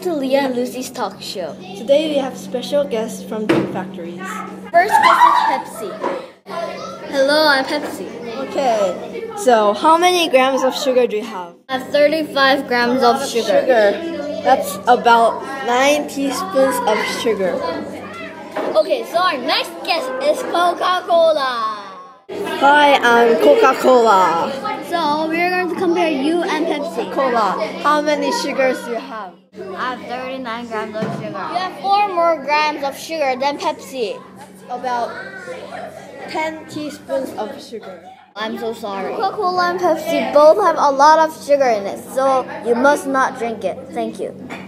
To Leah and Lucy's talk show. Today we have special guests from Drink Factories. First guest is Pepsi. Hello, I'm Pepsi. Okay, so how many grams of sugar do you have? I have 35 grams of sugar. That's about 9 teaspoons of sugar. Okay, so our next guest is Coca-Cola. Hi, I'm Coca-Cola. So we're going to compare you and Pepsi. Cola, how many sugars do you have? I have 39 grams of sugar. You have 4 more grams of sugar than Pepsi. About 10 teaspoons of sugar. I'm so sorry. Coca-Cola and Pepsi both have a lot of sugar in it, so you must not drink it. Thank you.